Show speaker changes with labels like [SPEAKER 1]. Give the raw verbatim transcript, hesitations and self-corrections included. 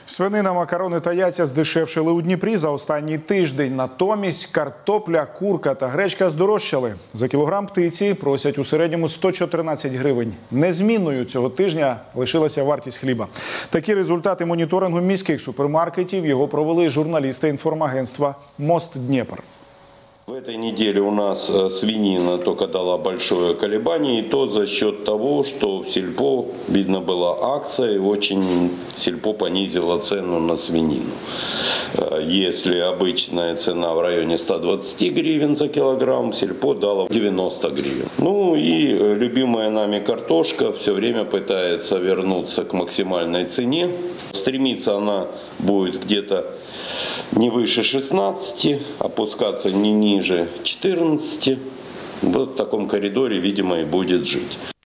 [SPEAKER 1] Свинина, макарони та яйця здешевшили у Дніпрі за останній тиждень. Натомість картопля, курка та гречка здорожчали. За кілограм птиці просять у середньому сто чотирнадцять гривень. Незмінною цього тижня лишилася вартість хліба. Такі результати моніторингу міських супермаркетів його провели журналісти інформагентства «Мост Дніпр».
[SPEAKER 2] В этой неделе у нас свинина только дала большое колебание, и то за счет того, что в Сельпо, видно, была акция, и очень Сельпо понизила цену на свинину. Если обычная цена в районе ста двадцати гривен за килограмм, Сельпо дала девяносто гривен. Ну и любимая нами картошка все время пытается вернуться к максимальной цене. Стремиться она будет где-то не выше шестнадцати, опускаться не ниже четырнадцати. Вот в таком коридоре, видимо, и будет жить.